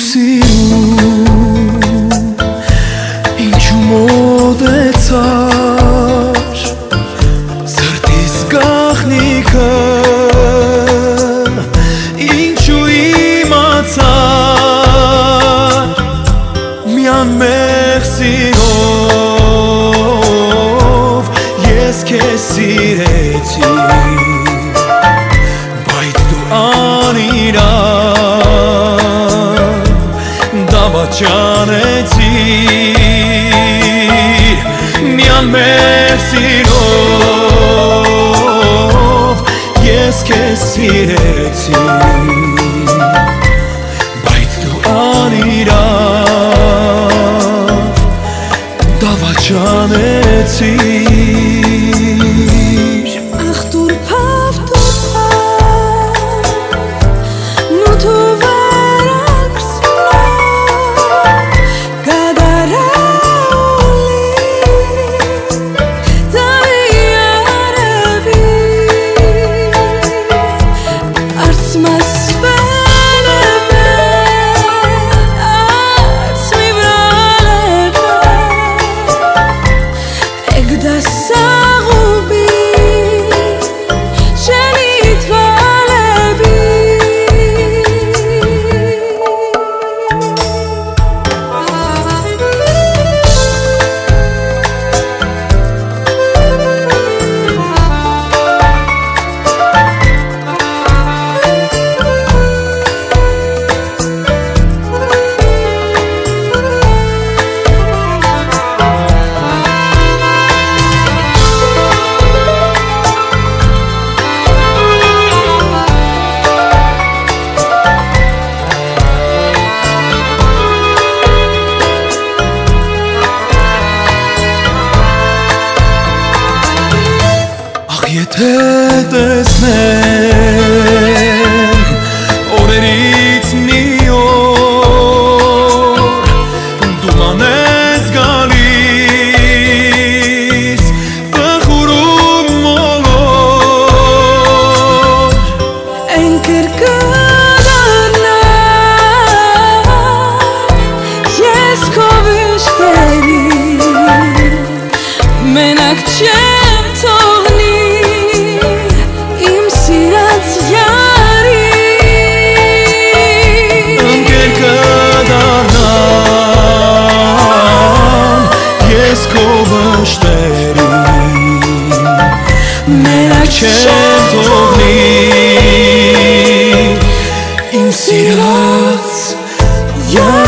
sirun ինչու մոտեցար սրտիս գաղտնիքը ինչու իմացար միան մեր սիրով ես քեզ սիրեցի բայց դու անիրավ դավաճանեցիր միան մեր սիրով ես քեզ սիրեցի բայց դու անիրավ դավաճանեցիր ախ դուր փավ նու tu veraks gadarali taviyaravi arts mas velebe arts mi vralebe egdas sagubi Եթե տեսնեմ օրերից մի օր դու մանես գալիս վախուրում մոլոր Ընկեր կդառնամ ես քո վիշտերի մենակ չեմ թողնի Չեմ թողնի իմ սիրած